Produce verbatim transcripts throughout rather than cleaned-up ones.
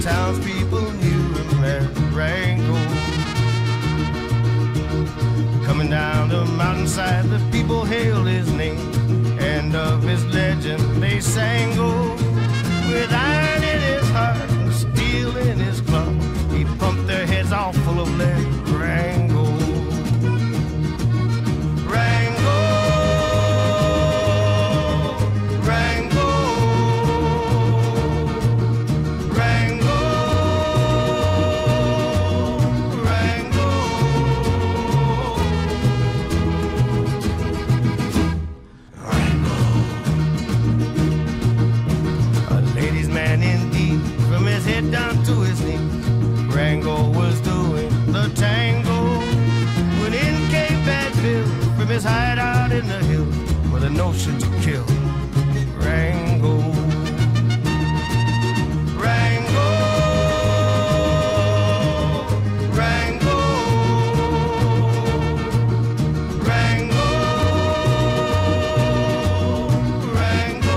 townspeople knew him as Rango. Coming down the mountainside, the people hailed his name, and of his legend they sang. Oh, with iron in his heart and steel in his club, he pumped their heads all full of lead. Rango, Rango, Rango, Rango, Rango. A ladies' man indeed, from his head down to his knees, Rango was doing the tango. When in came Bad Bill from his hideout in the hills with a notion to kill. Rango, Rango, Rango, Rango, Rango.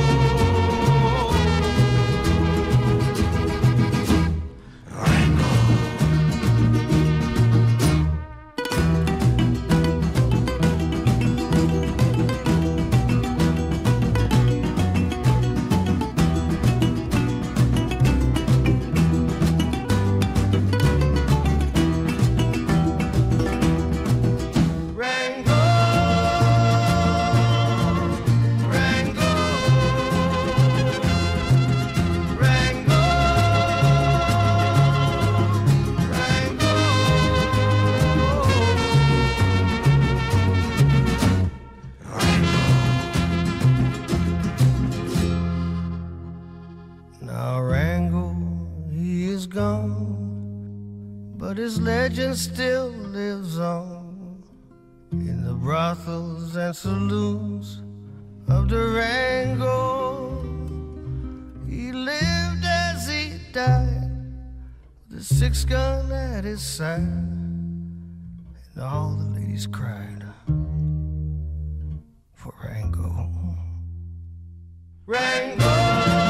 Now Rango, he is gone, but his legend still lives on in the brothels and saloons of Durango. He lived as he died, with a six gun at his side, and all the ladies cried for Rango. Rango.